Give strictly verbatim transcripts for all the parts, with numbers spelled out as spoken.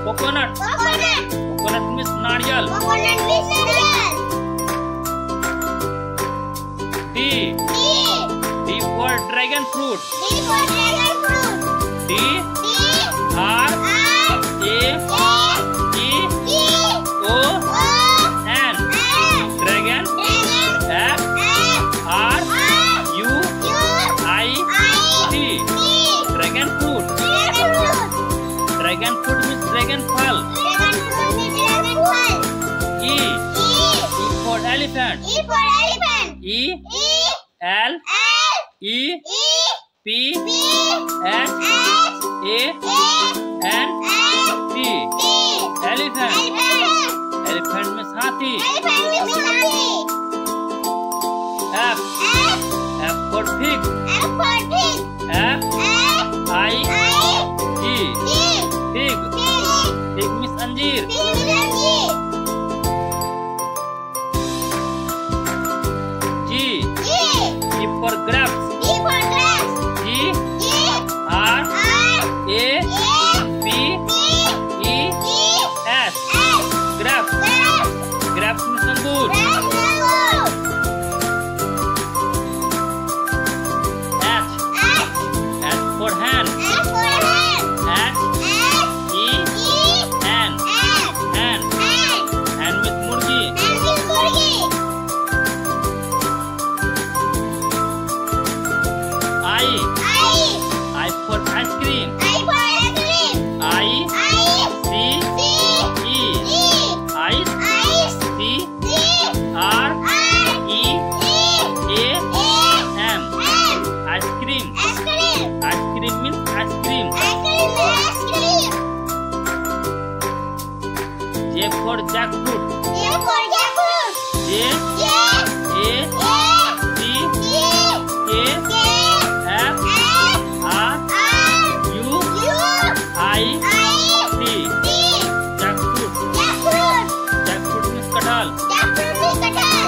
Coconut. Coconut. Coconut means नारियल. Coconut means नारियल. D. D. D for dragon fruit. D for dragon fruit. D. D. R. R. A. A. E. E. O. O. N. N. Dragon. Dragon. F. F. R. R. U. U. I. I. T. T. Dragon fruit. Dragon fruit. Dragon fruit means dragon फल. Dragon fruit means dragon फल. E. E. E for elephant. E for elephant. E. E. L. L. E. E. P. P. H. H. A. A. N. N. T. T. Elephant. Elephant. Elephant means हाथी. Elephant means happy. F. F. F for pig. F for pig. F. F. I. I. G. G. Pig. Pig. Pig means अंजीर. Pig means happy. G. G. G for grapes. G for grapes. G. G. R. R. A. A. P. P. E. E. S. S. Grapes. Grapes. Grapes means अंगूर. Grapes mango. H. H. H for hen. H for hen. H. H. E. E. N. N. Hen. N. Hen means मुर्गी. N means मुर्गी. I. I. I for ice cream. I for ice cream. I. I. C. C. E. E. Ice. Ice. C. C. R. R. E. E. A. A. M. M. Ice cream. Ice cream. Ice cream means ice cream. Ice cream is ice cream. J for jackfruit. J for jackfruit. J. J. A. A. C. C. K. K. F. F. R. R. U. U. I. I. T. T. Jackfruit. Jackfruit. Jackfruit means कटहल. Jackfruit means कटहल.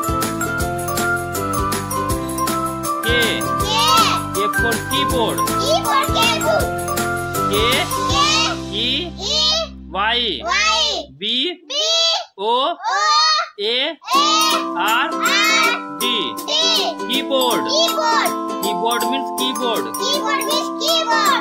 K. K. K for keyboard. E for keyboard. K. K. E. E. Y. Y. B. B. O. O. A. A. R. R. D. D. Keyboard. Keyboard. Keyboard means keyboard. Keyboard means keyboard.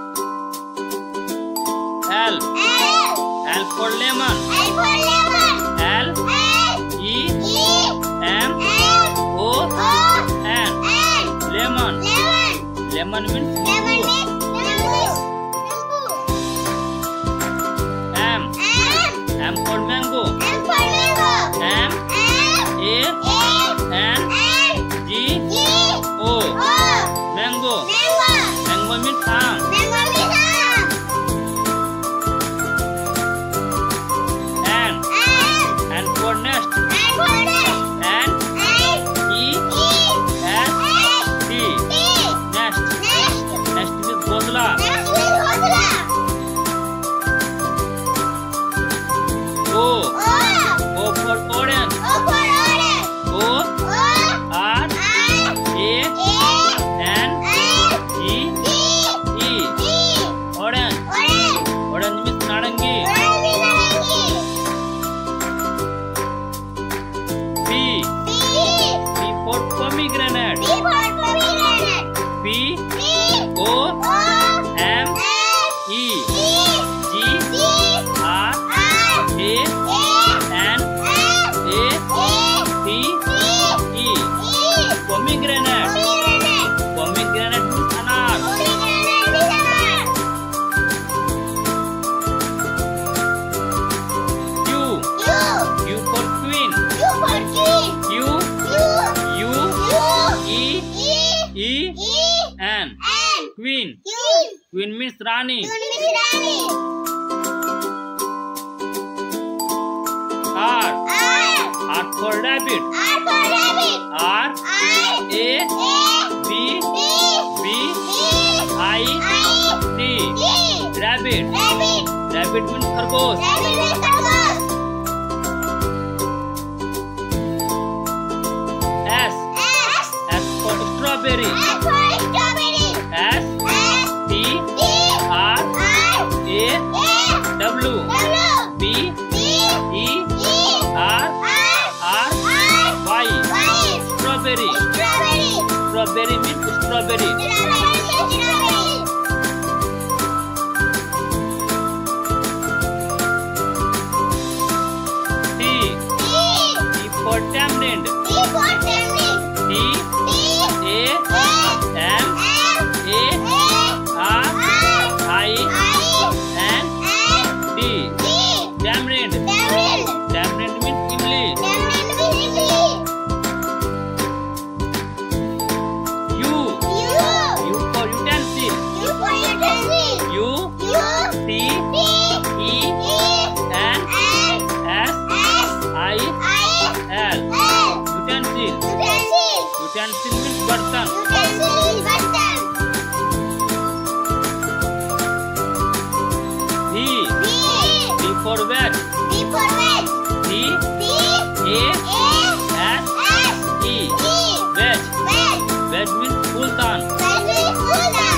L. L. L for lemon. L for lemon. L. L. E. E. M. M. O. O. N. N. Lemon. Lemon. Lemon means Lemon नींबू. means lemon. M. M. M for mango. M for mango. M. M. A. A. N. N. G. G. O. O. Mango. Mango. Mango means आम. Mango means आम. N. N. N for nest. N for nest. N. N. E. E. S. S. T. T. Nest. Nest. Nest means घोंसला. Nest means घोंसला. O. O. O for orange. O for orange. O. O. R. R. A. A. N. N. G. G. E. E. Orange. Orange. Orange means नारंगी. Orange means narangi. P. P. P for pomegranate. P for pomegranate. P. P. O. O. M. M. E. E. G. G. R. R. A. A. N. N. A. A. T. T. E. E. Pomegranate. Pomegranate. Pomegranate means अनार. Pomegranate means अनार. Q. Q. Q for queen. Q for queen. Q. Q. U. U. E. E. E. E. N. N. Queen. Queen. Queen means Rani. Queen means Rani. R. R. R for rabbit. R for rabbit. R. R. A. A. B. B. B. B. I. I. T. T. Rabbit. Rabbit. Rabbit means खरगोश. Rabbit means खरगोश. S. S. S for strawberry. S for strawberry. S. S. T. T. R. R. A. A. W. W. B. B. E. E. R. R. R. R. Y. Y. Strawberry. Strawberry. Strawberry means strawberry. Strawberry. Strawberry. T. T. T for tamarind. T for tamarind. T. T. A. A. M. M. A. A. R. R. I. I. N. N. T. T. Tamarind. Tamarind. Tamarind means imli. Tamarind means U. U. U for utensil. U for utensil. U. U. T. T. E. E. N. N. S. S. I. I. L. L. Utensil. Utensil. Utensil means bartan. Utensil is bartan. V. V. V for veg. V for veg. V. V. A. A. S. S. E. E. Veg. Veg. Veg means fultan. Veg means fultan.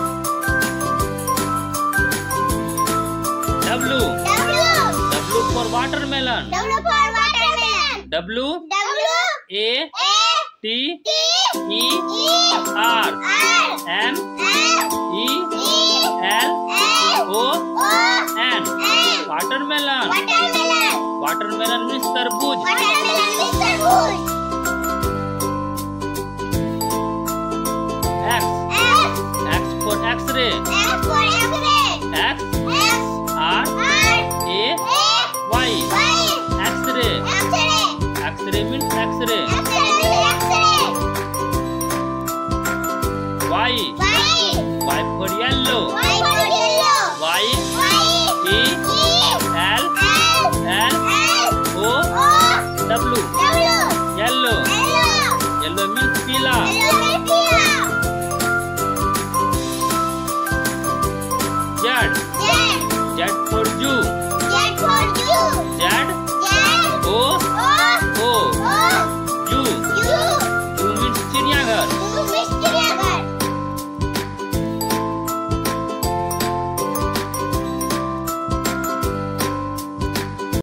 W. W. W for watermelon. W for watermelon. W. W. A. A. T. T. E. E. R. R. M. M. E. E. L. L. O. O. N. N. Watermelon. Watermelon. Watermelon means tarbooj. Watermelon means tarbooj. X. X. X for X-ray. X for X-ray. X. X. R. R. A. A. Y. Y. X-ray. X-ray. X-ray means X-ray. X-ray means X-ray. Y. Y. Y for yellow. Y for yellow. Y. Y. E. E. L. L. L. L. O. O. W. W. Yellow. Yellow. Yellow means pila. Yellow means pila. Z. Z. Z for zoo.